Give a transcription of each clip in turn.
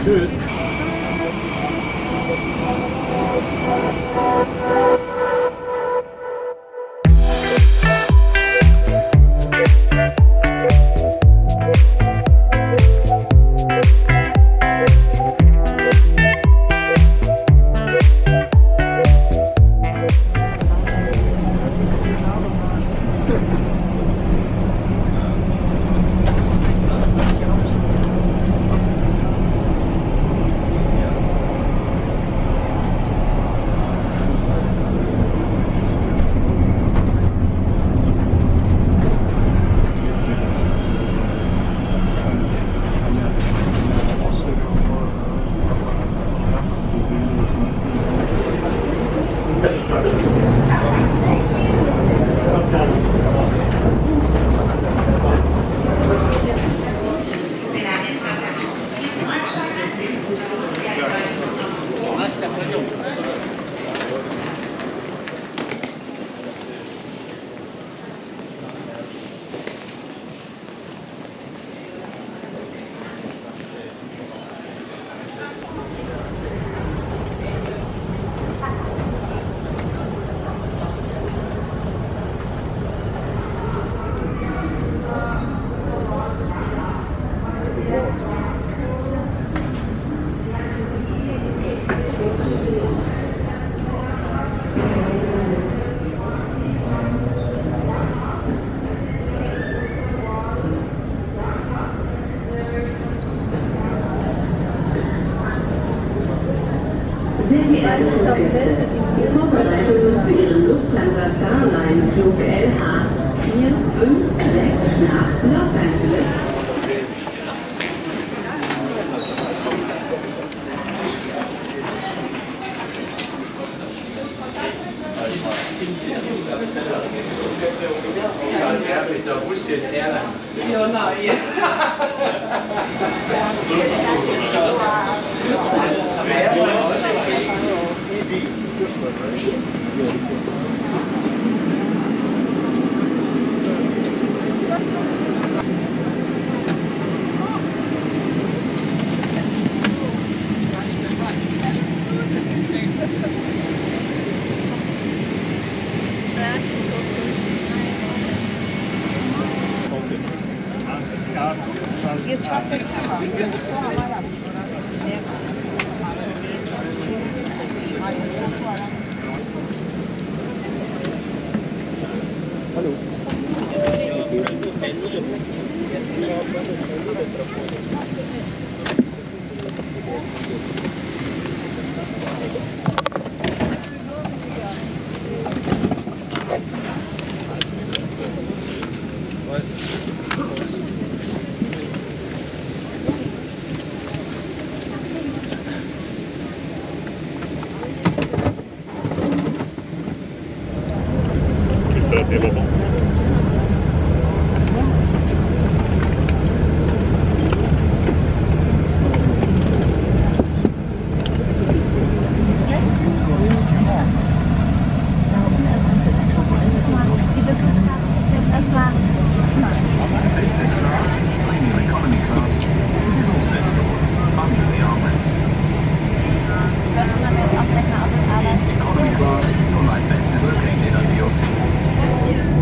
Tschüss. Sehr geehrte Fluggäste, Vorbereitungen für Ihren Lufthansa Starlines Flug LH 456 nach Los Angeles. Jest czasem Hallo. Des moments. Economy class, your life vest is located under your seat.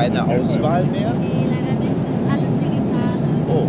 keine Auswahl mehr? Nee, leider nicht. Ist alles vegetarisch. Oh.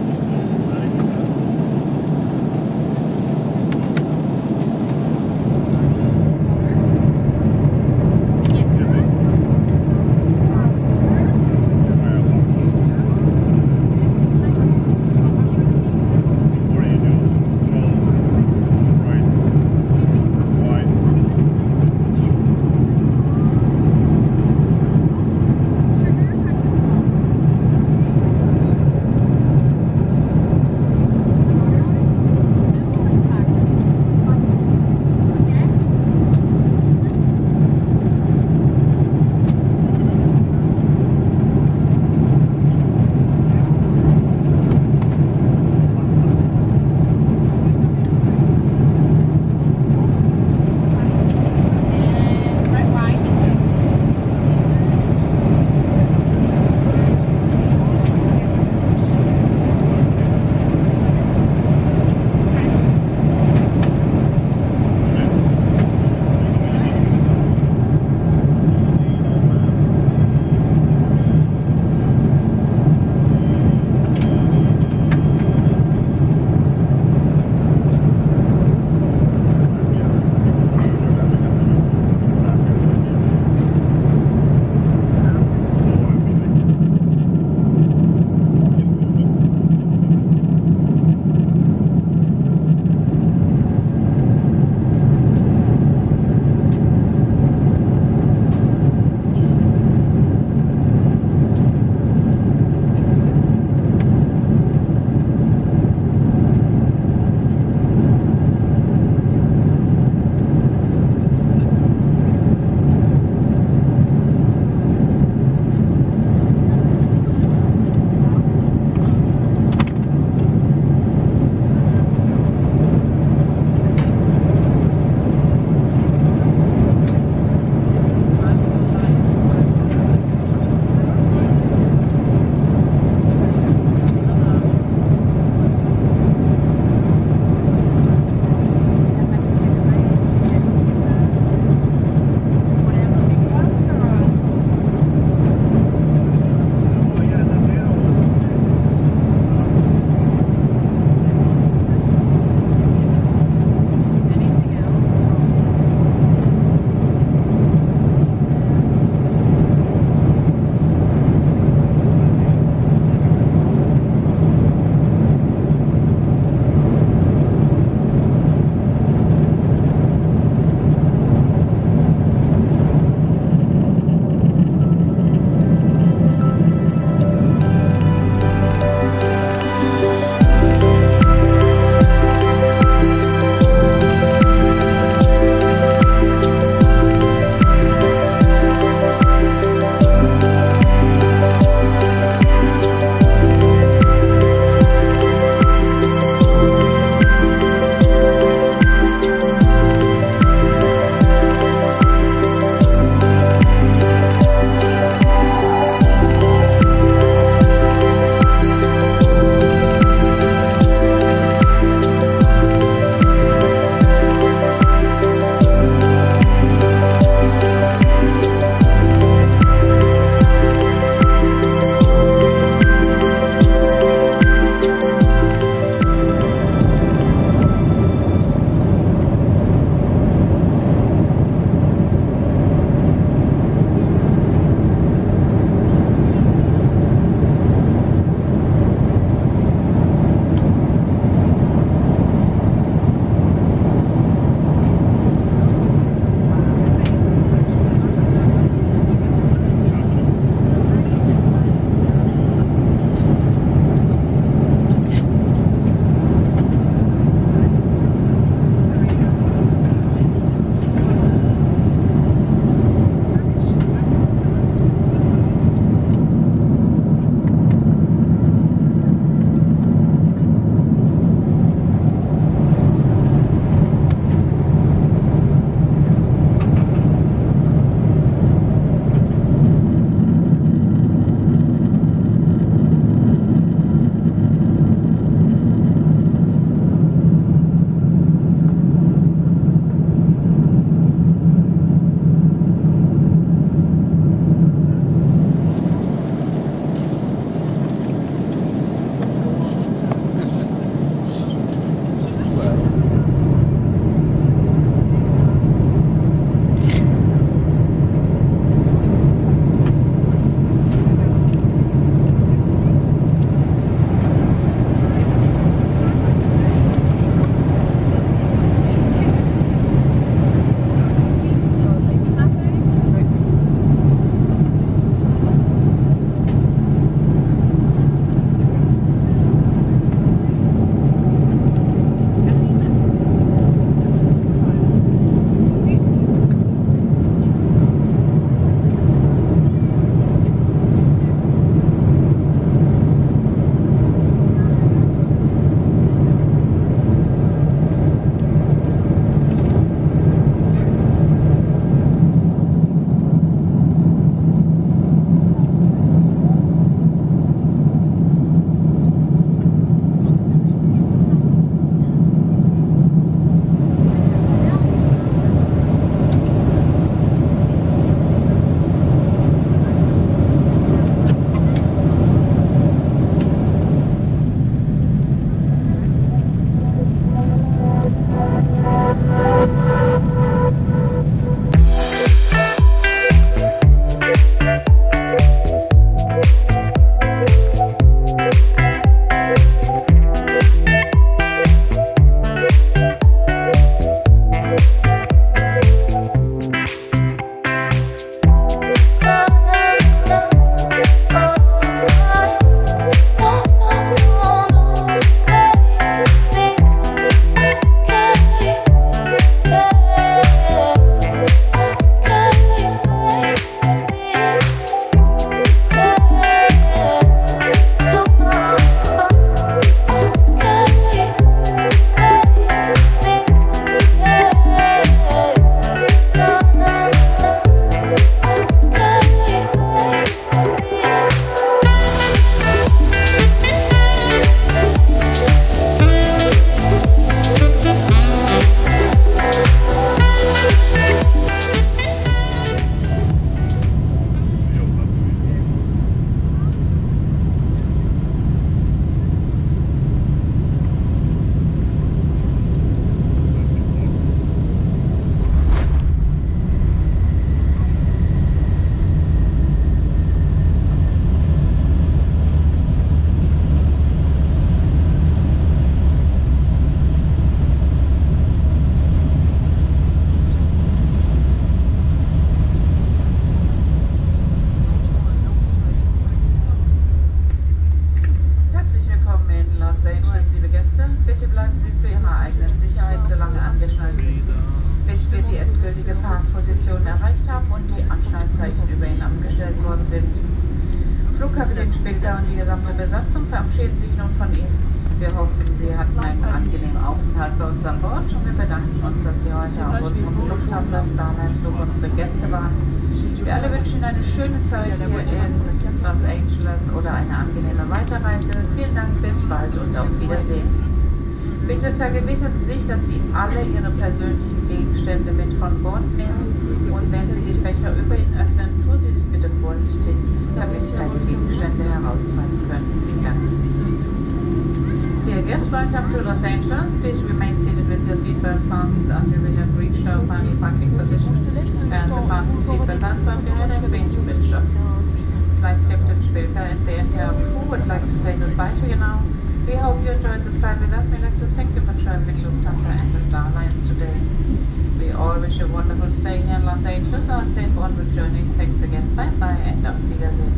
Kapitän Spilker und die gesamte Besatzung verabschieden sich nun von Ihnen. Wir hoffen, Sie hatten einen angenehmen Aufenthalt bei uns an Bord und wir bedanken uns, dass Sie heute auf unserem Lufthansa Starline Flug unsere Gäste waren. Wir alle wünschen Ihnen eine schöne Zeit hier in Los Angeles oder eine angenehme Weiterreise. Vielen Dank, bis bald und auf Wiedersehen. Bitte vergewissern Sie sich, dass Sie alle Ihre persönlichen Gegenstände mit von Bord nehmen und wenn Sie die Fächer über Ihnen öffnen, tun Sie dies bitte vorsichtig, damit keine Gegenstände herausfallen können. Vielen Dank. Dear guests, welcome to Los Angeles. Please remain seated with your seatbelts fastened until we have reached our final parking position. And the fasten seatbelt hands above your head and been switched off. Flight Captain Spilker and the entire crew would like to say goodbye to you now. We hope you enjoyed this flight with us. We'd like to thank you for traveling Lufthansa and the Star Alliance today. We all wish you a wonderful stay here in Los Angeles. Our safe onward journey. Thanks again. Bye-bye and auf Wiedersehen.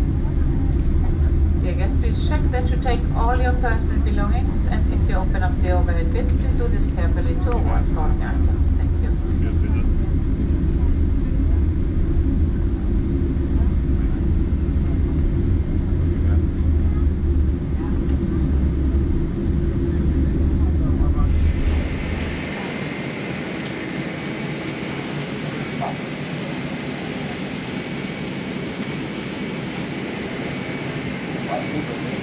Dear guests, please check that you take all your personal belongings, and if you open up the overhead bin, please do this carefully to avoid falling items. Thank you. Yes, visit. Thank you.